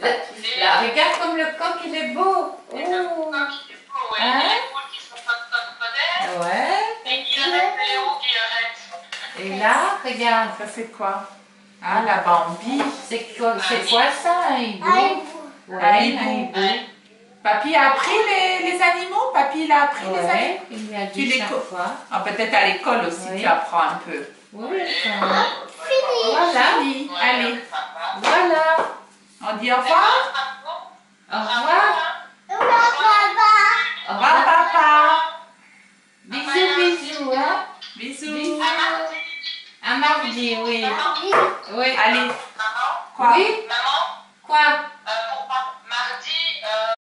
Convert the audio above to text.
là. Regarde comme le coq, il est beau. Oh. Le coq, il est beau, ouais. Hein? Il y a les poules qui sont pas Ouais. et il y a des Léo qui arrêtent. Et là, regarde, ça c'est quoi? Ah, la Bambi. C'est quoi ça, un hibou? Un Ouais, hibou. un hibou. Papy a appris les animaux? Papy, il a appris les animaux? Il a Tu dit les chaque fois. Ah, peut-être à l'école aussi, Oui. tu apprends un peu. Oui, Voilà. Fini. Allez. voilà. On dit au revoir? Au revoir. Au revoir, papa. Bisous, bisous, hein. Bisous. À mardi, oui. Oui. Allez. Quoi? Oui.